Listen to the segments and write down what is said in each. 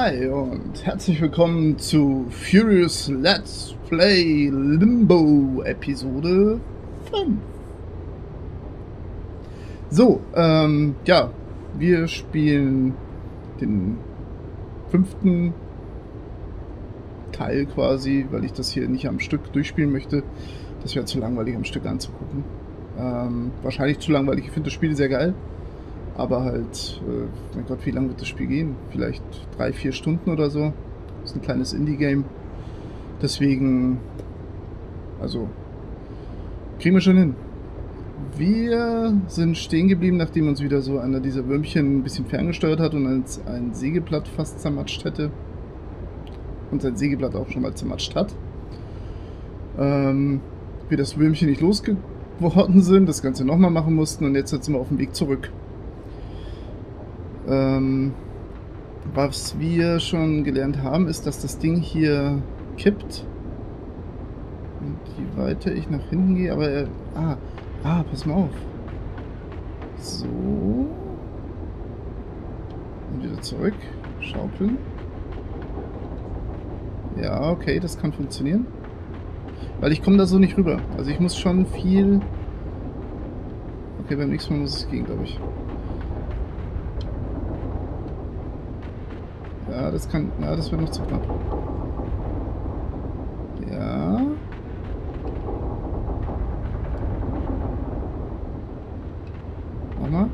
Hi und herzlich willkommen zu Furious Let's Play Limbo Episode 5. So, ja, wir spielen den 5. Teil quasi, weil ich das hier nicht am Stück durchspielen möchte. Das wäre zu langweilig am Stück anzugucken. Wahrscheinlich zu langweilig, ich finde das Spiel sehr geil. Aber halt, mein Gott, wie lange wird das Spiel gehen? Vielleicht 3-4 Stunden oder so. Das ist ein kleines Indie-Game. Deswegen, also, kriegen wir schon hin. Wir sind stehen geblieben, nachdem uns wieder so einer dieser Würmchen ein bisschen ferngesteuert hat und uns ein Sägeblatt fast zermatscht hätte. Und sein Sägeblatt auch schon mal zermatscht hat. Wir das Würmchen nicht losgeworden sind, das Ganze nochmal machen mussten und jetzt sind wir auf dem Weg zurück. Was wir schon gelernt haben, ist, dass das Ding hier kippt. Und je weiter ich nach hinten gehe, aber pass mal auf. So. Und wieder zurück. Schaukeln. Ja, okay, das kann funktionieren. Weil ich komme da so nicht rüber. Also ich muss schon viel... Okay, beim nächsten Mal muss es gehen, glaube ich. Ja, das kann... Na, das wird noch zu knapp. Ja. Nochmal.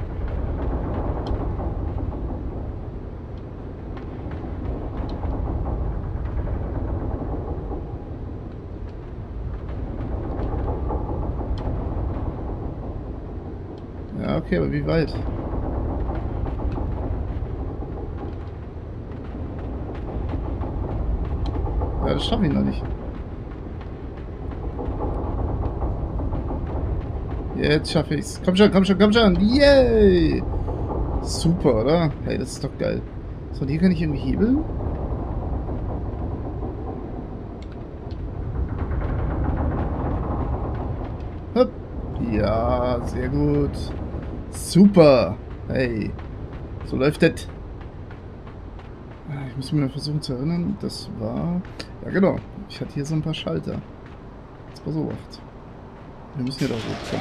Ja, okay, aber wie weit? Ja, das schaffe ich noch nicht. Jetzt schaffe ich es. Komm schon, komm schon, komm schon. Yay! Super, oder? Hey, das ist doch geil. So, und hier kann ich irgendwie hebeln. Hopp. Ja, sehr gut. Super. Hey. So läuft das. Ich muss mir mal versuchen zu erinnern, das war... Ja genau, ich hatte hier so ein paar Schalter. Jetzt pass auf. Wir müssen hier da hochkommen.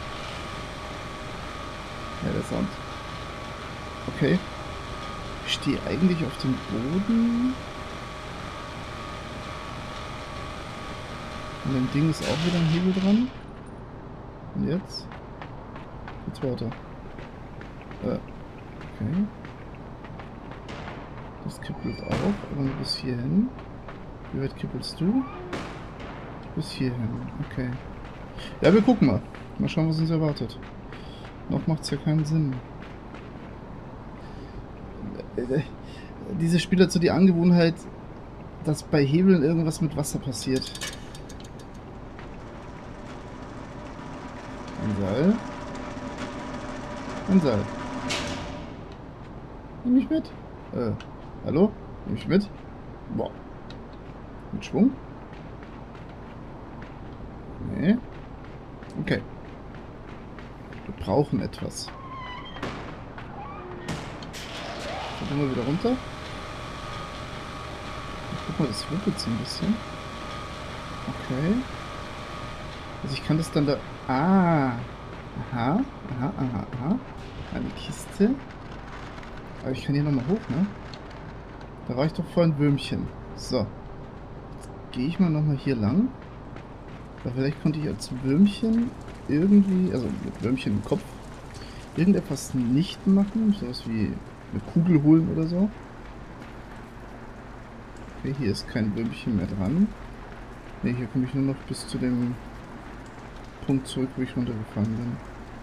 Ja, der Sound. Okay. Ich stehe eigentlich auf dem Boden. Und dem Ding ist auch wieder ein Hebel dran. Und jetzt? Jetzt weiter. Okay. Das kippelt auch, aber nur bis hierhin. Wie weit kippelst du? Bis hierhin, okay. Ja, wir gucken mal. Mal schauen, was uns erwartet. Noch macht es ja keinen Sinn. Dieses Spiel hat so die Angewohnheit, dass bei Hebeln irgendwas mit Wasser passiert. Ein Seil. Ein Seil. Nimm mich mit. Hallo? Nimm ich mit? Boah. Mit Schwung? Nee. Okay. Wir brauchen etwas. Dann gehen wir wieder runter. Guck mal, das ruckelt so ein bisschen. Okay. Also ich kann das dann da... Ah. Aha. Aha, aha, aha. Eine Kiste. Aber ich kann hier nochmal hoch, ne? Da war ich doch vorhin Würmchen. So. Jetzt gehe ich mal nochmal hier lang. Weil vielleicht konnte ich als Würmchen irgendwie, also mit Würmchen im Kopf, irgendetwas nicht machen. Sowas wie eine Kugel holen oder so. Okay, hier ist kein Würmchen mehr dran. Ne, hier komme ich nur noch bis zu dem Punkt zurück, wo ich runtergefallen bin.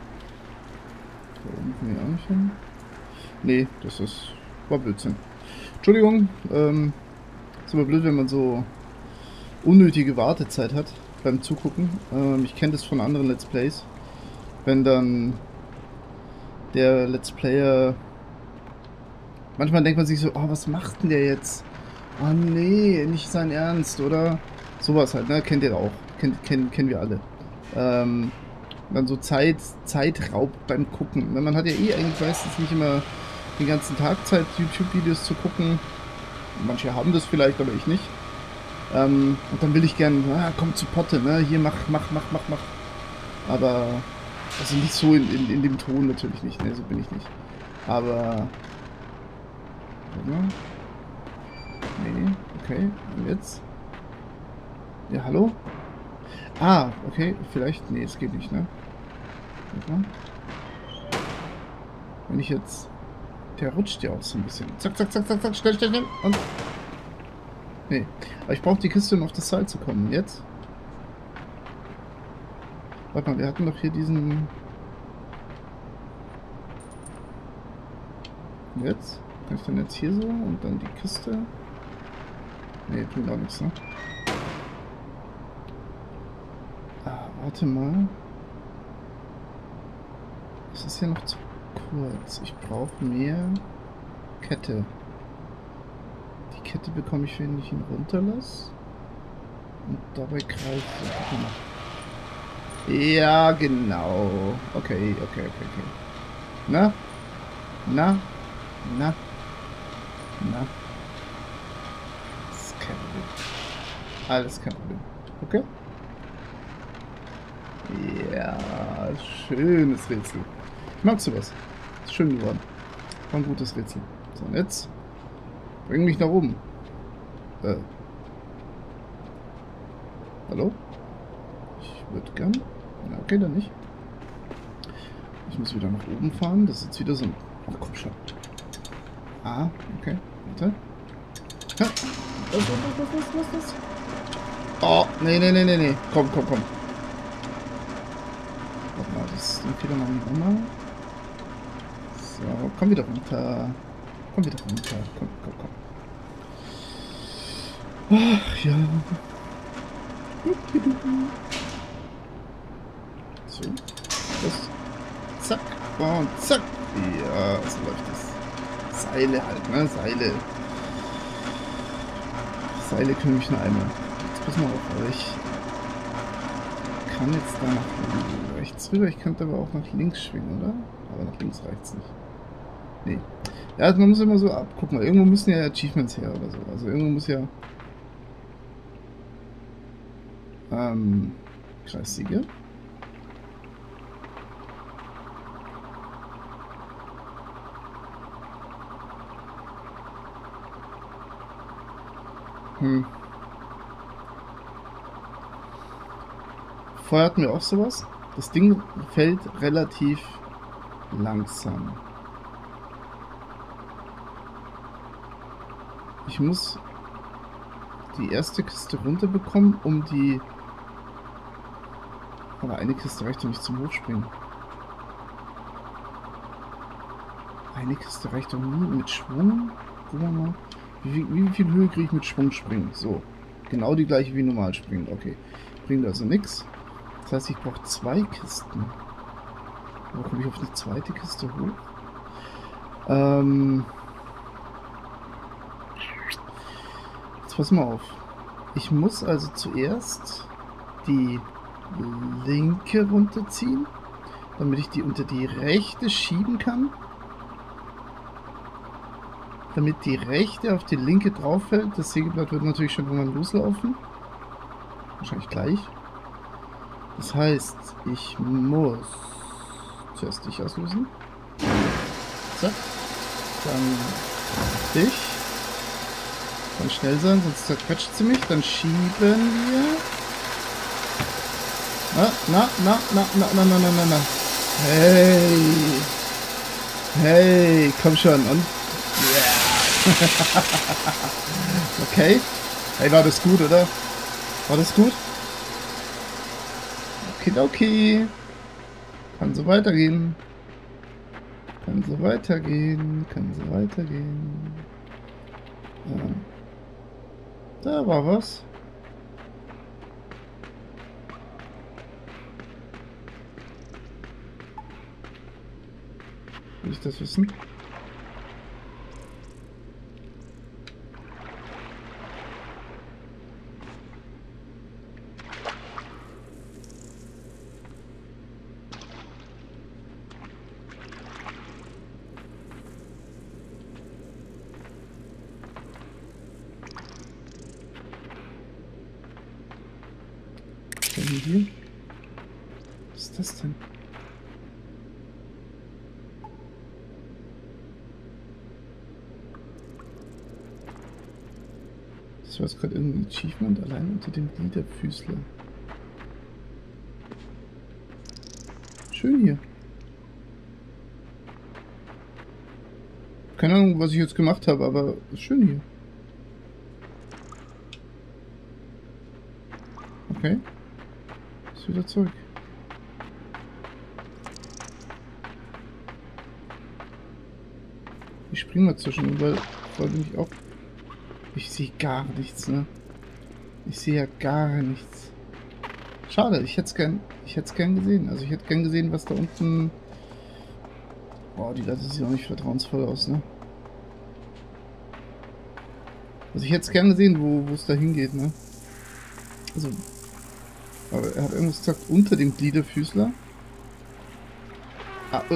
Da oben komme ich auch nicht hin. Nee, das war Blödsinn. Entschuldigung, ist aber blöd, wenn man so unnötige Wartezeit hat beim Zugucken. Ich kenne das von anderen Let's Plays. Wenn dann der Let's Player... Manchmal denkt man sich so, oh, was macht denn der jetzt? Oh nee, nicht sein Ernst, oder? Sowas halt, ne? Kennt ihr auch. Kennen wir alle. Dann so Zeitraub beim Gucken. Man hat ja eh eigentlich meistens nicht immer den ganzen Tag Zeit, YouTube-Videos zu gucken. Manche haben das vielleicht, aber ich nicht. Und dann will ich gern, komm zu Potte, ne? Hier, mach. Aber, also nicht so in dem Ton natürlich nicht, ne? So bin ich nicht. Aber, warte mal. Nee, okay, und jetzt? Ja, hallo? Ah, okay, vielleicht, nee, es geht nicht, ne? Warte mal. Wenn ich jetzt, der rutscht ja auch so ein bisschen. Zack, schnell. Und, nee, aber ich brauche die Kiste, um auf das Seil zu kommen. Jetzt? Warte mal, wir hatten doch hier diesen... Jetzt? Kann ich dann jetzt hier so und dann die Kiste? Nee, tut auch nichts, ne? Ah, warte mal. Das ist ja noch zu kurz. Ich brauche mehr Kette. Die Kette bekomme ich, wenn ich ihn runterlasse. Und dabei greife ich. Ja, genau. Okay. Na? Das ist kein Problem. Alles kein Problem. Okay? Ja, schönes Rätsel. Ich mag sowas. Ist schön geworden. War ein gutes Rätsel. So, und jetzt bring mich nach oben. Hallo? Ich würde gern. Ja, okay, dann nicht. Ich muss wieder nach oben fahren. Das ist jetzt wieder so ein... Ach, komm schon. Ah, okay. Warte. Ja. Was? Oh, nee. Komm. Warte mal, den Fehler machen wir nochmal. So, komm wieder runter. Komm. Ach, ja. So. Das. Zack. Und zack. Ja, so läuft das. Seile halt, ne? Seile können mich nur einmal. Jetzt pass mal auf, aber ich kann jetzt da nach rechts rüber. Ich könnte aber auch nach links schwingen, oder? Aber nach links reicht's nicht. Nee. Ja, also man muss immer so ab. Guck mal, irgendwo müssen ja Achievements her oder so. Also irgendwo muss ja... Kreissiege. Vorher hatten wir auch sowas. Das Ding fällt relativ langsam. Ich muss die erste Kiste runterbekommen, um die... Aber eine Kiste reicht doch nicht zum Hochspringen. Eine Kiste reicht doch nie mit Schwung. Guck mal. Wie viel Höhe kriege ich mit Schwung springen? So. Genau die gleiche wie normal springen. Okay. Bringt also nichts. Das heißt, ich brauche 2 Kisten. Wo komme ich auf die zweite Kiste hoch? Jetzt pass mal auf. Ich muss also zuerst die linke runterziehen, damit ich die unter die rechte schieben kann. Damit die rechte auf die linke drauf fällt. Das Sägeblatt wird natürlich schon irgendwann loslaufen. Wahrscheinlich gleich. Das heißt, ich muss zuerst dich auslösen. Zack. Dann dich. Dann schnell sein, sonst zerquetscht sie mich. Dann schieben wir. Na. Hey, komm schon. Und okay. Hey, war das gut, oder? War das gut? Okay. Kann so weitergehen. Da war was. Will ich das wissen? Was ist denn hier? Was ist das denn? Das war jetzt gerade irgendein Achievement, allein unter dem Gliederfüßler. Schön hier. Keine Ahnung, was ich jetzt gemacht habe, aber schön hier. Okay. Ist wieder zurück. Ich springe mal zwischen, weil ich wollte mich auch... Ich sehe gar nichts, ne? Ich sehe ja gar nichts. Schade, ich hätte es gern gesehen. Also ich hätte gern gesehen, was da unten... Boah, die Leute sieht auch nicht vertrauensvoll aus, ne? Also ich hätte es gern gesehen, wo es da hingeht, ne? Also... Aber er hat irgendwas gesagt, unter dem Gliederfüßler. Ah,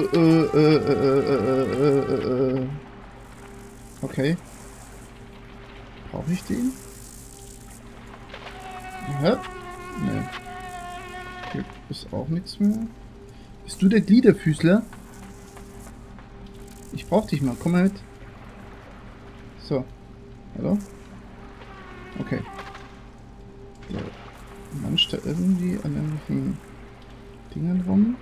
okay. Brauche ich den? Ja. Ne. Hier ist auch nichts mehr. Bist du der Gliederfüßler? Ich brauch dich mal. Komm mal mit. So. Hallo? Okay. Der manscht da irgendwie an irgendwelchen Dingern rum.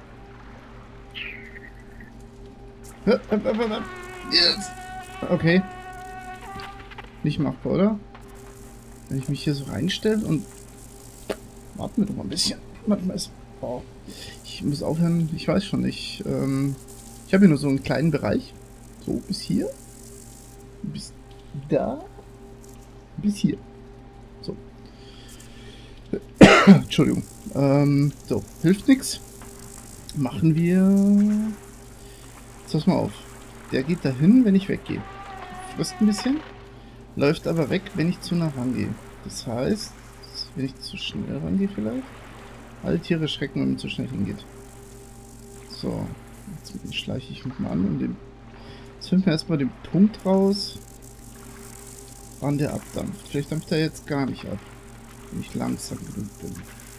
Yes. Okay. Nicht machbar, oder? Wenn ich mich hier so reinstelle und... Warten wir doch mal ein bisschen. Manchmal ist... Oh. Ich muss aufhören. Ich weiß schon nicht. Ich habe hier nur so einen kleinen Bereich. So, bis hier. Bis da. Bis hier. So. Entschuldigung. So, hilft nichts. Machen wir... Jetzt pass mal auf. Der geht dahin, wenn ich weggehe. Frisst ein bisschen. Läuft aber weg, wenn ich zu nah rangehe. Das heißt, wenn ich zu schnell rangehe vielleicht. Alle Tiere schrecken, wenn man zu schnell hingeht. So. Jetzt schleiche ich mich mal an. Und jetzt finden wir erstmal den Punkt raus, wann der abdampft. Vielleicht dampft er jetzt gar nicht ab. Wenn ich langsam genug bin.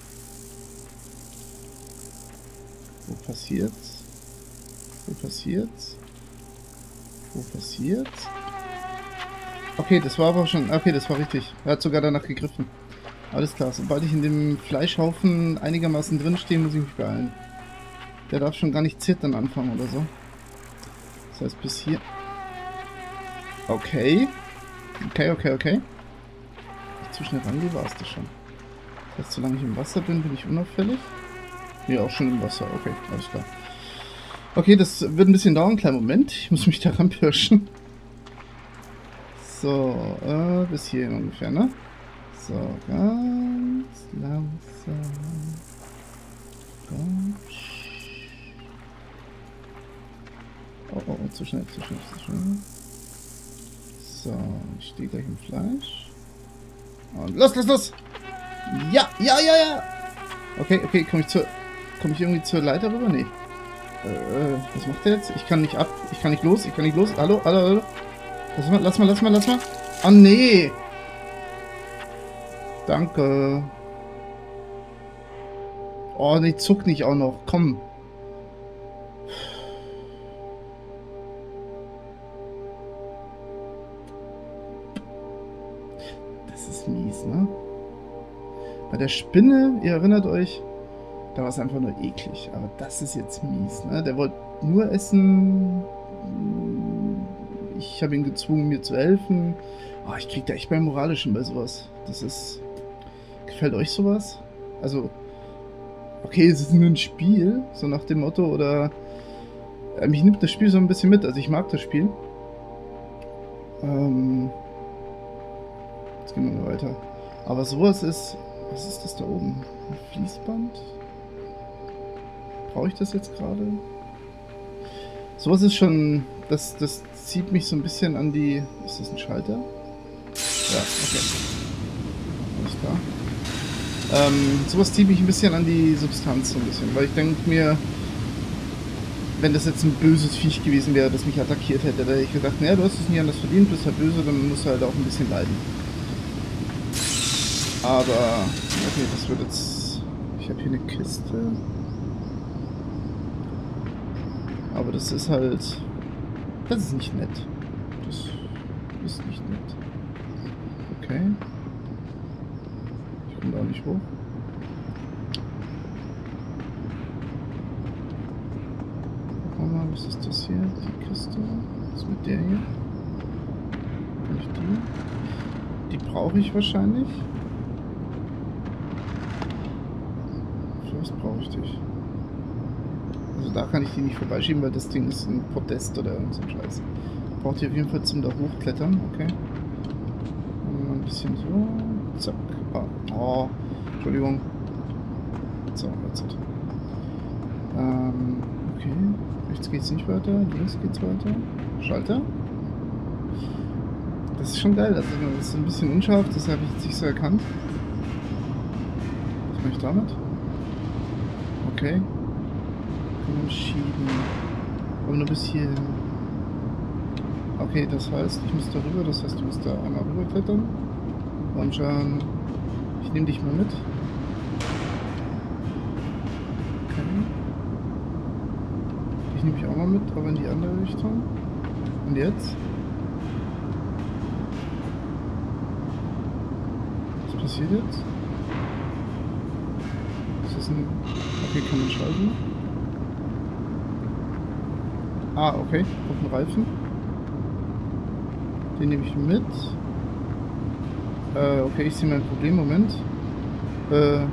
Wo passiert's? Wo passiert's? Wo passiert's? Okay, das war aber schon... Okay, das war richtig. Er hat sogar danach gegriffen. Alles klar. Sobald ich in dem Fleischhaufen einigermaßen drin stehe, muss ich mich beeilen. Der darf schon gar nicht zittern anfangen oder so. Das heißt bis hier... Okay. Okay. Nicht zu schnell rangehe, war es das schon. Das heißt, solange ich im Wasser bin, bin ich unauffällig. Nee, auch schon im Wasser. Okay, alles klar. Okay, das wird ein bisschen dauern. Kleinen Moment. Ich muss mich daran pirschen. So, bis hierhin ungefähr, ne? So, ganz langsam. Ganz. Oh, zu schnell. So, ich stehe gleich im Fleisch. Und los! Ja! Okay, komme ich irgendwie zur Leiter rüber? Nee. Was macht der jetzt? Ich kann nicht los. Hallo? Lass mal. Oh, nee! Danke. Oh, nee, zuck nicht auch noch. Komm. Das ist mies, ne? Bei der Spinne, ihr erinnert euch, da war es einfach nur eklig. Aber das ist jetzt mies, ne? Der wollte nur essen. Ich habe ihn gezwungen, mir zu helfen. Oh, ich krieg da echt beim Moralischen bei sowas. Das ist... Gefällt euch sowas? Also... Okay, es ist nur ein Spiel, so nach dem Motto, oder... mich nimmt das Spiel so ein bisschen mit, also ich mag das Spiel. Jetzt gehen wir mal weiter. Aber sowas ist... Was ist das da oben? Ein Fließband? Brauche ich das jetzt gerade? Sowas ist schon... Das zieht mich so ein bisschen an die... Ist das ein Schalter? Ja, okay. Alles klar. Sowas zieht mich ein bisschen an die Substanz so ein bisschen, weil ich denke mir, wenn das jetzt ein böses Viech gewesen wäre, das mich attackiert hätte, da hätte ich gedacht, naja, du hast es nicht anders verdient, bist halt böse, dann musst du halt auch ein bisschen leiden. Aber, okay, das wird jetzt... Ich habe hier eine Kiste. Aber das ist halt... Das ist nicht nett. Das ist nicht nett. Okay. Ich komme da auch nicht hoch. Gucken wir mal, was ist das hier? Die Kiste. Was ist mit der hier? Kann ich die? Die brauche ich wahrscheinlich. Für was brauche ich dich? Also da kann ich die nicht vorbeischieben, weil das Ding ist ein Podest oder irgend so ein Scheiß. Braucht ihr auf jeden Fall zum da hochklettern, okay. Mal ein bisschen so. Zack. Ah. Oh, Entschuldigung. So, jetzt. Okay. Rechts geht's nicht weiter, links geht's weiter. Schalter. Das ist schon geil, also das ist ein bisschen unscharf, das habe ich jetzt nicht so erkannt. Was mache ich damit? Okay. Schieben. Aber nur bis hierhin. Okay, das heißt, ich muss da rüber, das heißt, du musst da einmal rüber klettern. Und schauen. Ich nehme dich mal mit. Okay. Ich nehme dich auch mal mit, aber in die andere Richtung. Und jetzt? Was passiert jetzt? Ist das ein... Okay, kann man schalten? Ah, okay. Auf den Reifen. Den nehme ich mit. Okay, ich sehe mein Problem. Moment. Okay,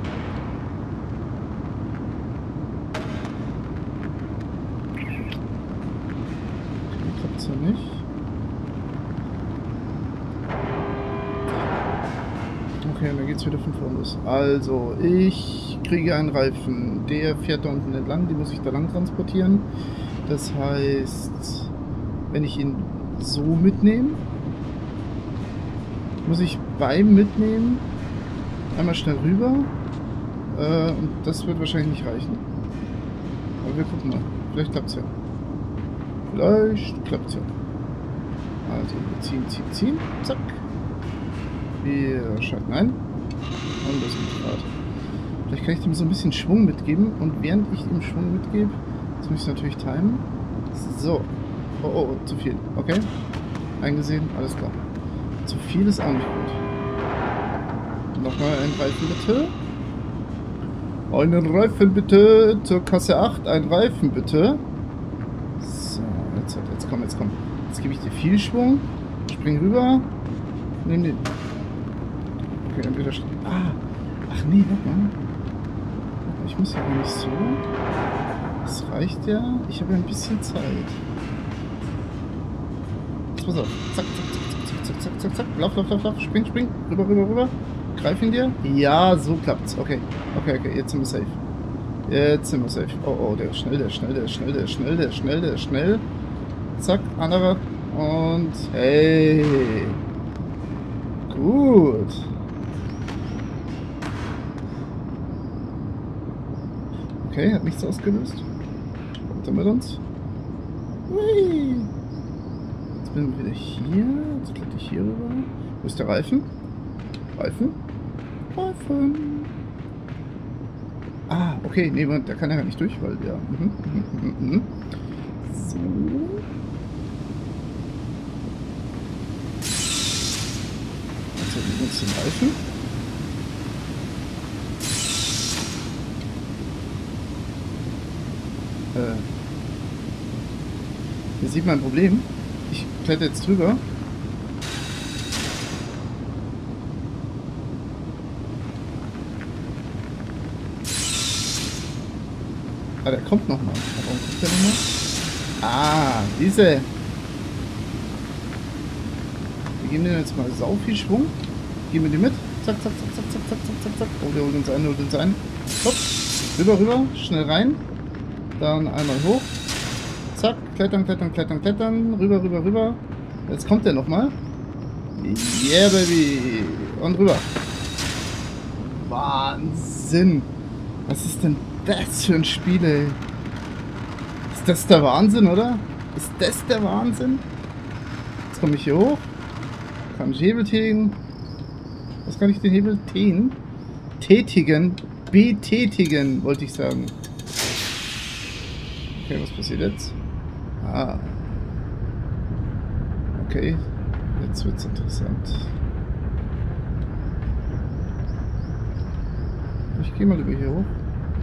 klappt's ja nicht. Okay, dann geht's wieder von vorne los. Also, ich kriege einen Reifen. Der fährt da unten entlang. Den muss ich da lang transportieren. Das heißt, wenn ich ihn so mitnehme, muss ich beim Mitnehmen einmal schnell rüber. Und das wird wahrscheinlich nicht reichen. Aber wir gucken mal. Vielleicht klappt es ja. Vielleicht klappt es ja. Also wir ziehen. Zack. Wir schalten ein. Und das geht gerade. Vielleicht kann ich dem so ein bisschen Schwung mitgeben. Und während ich ihm Schwung mitgebe, das muss ich natürlich timen. So. Oh, zu viel. Okay. Eingesehen, alles klar. Zu viel ist auch nicht gut. Nochmal einen Reifen bitte. Einen Reifen bitte. Zur Kasse 8. Ein Reifen bitte. So, jetzt komm. Jetzt gebe ich dir viel Schwung. Spring rüber. Nimm den. Okay, dann wieder. Ach nee, warte mal. Ich muss ja nicht so. Das reicht ja. Ich habe ja ein bisschen Zeit. Jetzt pass auf. Zack. Lauf. Spring. Rüber. Greif ihn dir. Ja, so klappt's. Okay. Jetzt sind wir safe. Oh, der ist schnell. Zack, anderer. Und hey. Gut. Okay, hat nichts ausgelöst. Kommt er mit uns? Hui. Jetzt bin ich wieder hier. Jetzt kletter ich hier rüber. Wo ist der Reifen? Reifen. Ah, okay. Nee, der kann ja gar nicht durch, weil ja. So. Jetzt haben wir uns den Reifen. Hier sieht man ein Problem. Ich kletter jetzt drüber. Ah, der kommt nochmal. Warum kommt der nochmal? Ah, diese. Wir geben den jetzt mal sau viel Schwung. Geben wir die mit. Zack. Oh, der holt uns ein. Hopp. Rüber. Schnell rein. Dann einmal hoch. Zack. Klettern. Rüber. Jetzt kommt der nochmal. Yeah, baby. Und rüber. Wahnsinn. Was ist denn das für ein Spiel, ey? Ist das der Wahnsinn, oder? Ist das der Wahnsinn? Jetzt komme ich hier hoch. Kann ich Hebel tätigen. Was kann ich den Hebel tätigen? betätigen, wollte ich sagen. Okay, was passiert jetzt? Ah. Okay, jetzt wird's interessant. Ich gehe mal über hier hoch.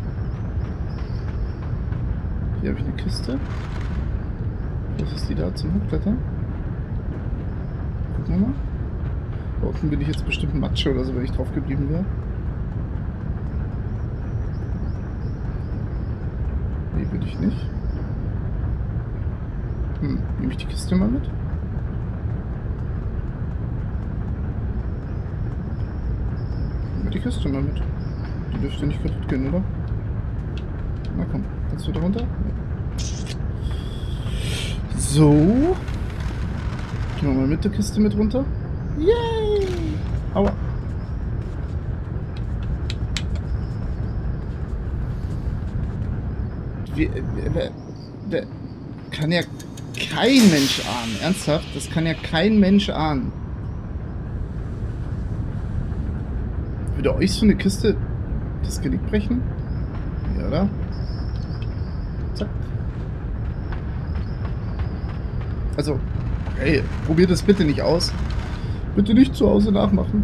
Hier habe ich eine Kiste. Was ist die da zum Hochklettern? Gucken wir mal. Da unten bin ich jetzt bestimmt Matsche oder so, wenn ich drauf geblieben wäre. Nee, bin ich nicht. Nehme ich die Kiste mal mit? Nehmen wir die Kiste mal mit. Die dürfte nicht kaputt gehen, oder? Na komm, kannst du da runter? Ja. So. Gehen wir mal mit der Kiste mit runter. Yay! Aua. Kann ja kein Mensch ahnen. Ernsthaft? Das kann ja kein Mensch ahnen. Würde euch so eine Kiste das Genick brechen? Ja, oder? Zack. Also, hey, probiert es bitte nicht aus. Bitte nicht zu Hause nachmachen.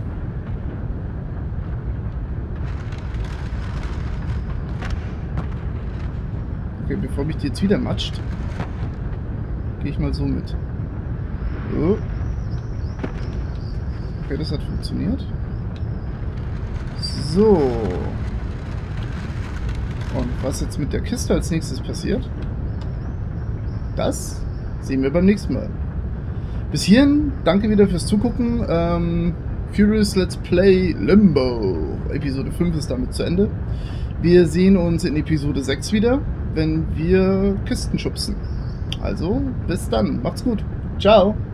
Okay, bevor mich die jetzt wieder matscht, gehe ich mal so mit. So. Okay, das hat funktioniert. So. Und was jetzt mit der Kiste als nächstes passiert, das sehen wir beim nächsten Mal. Bis hierhin, danke wieder fürs Zugucken. Furious Let's Play Limbo. Episode 5 ist damit zu Ende. Wir sehen uns in Episode 6 wieder, wenn wir Kisten schubsen. Also, bis dann. Macht's gut. Ciao.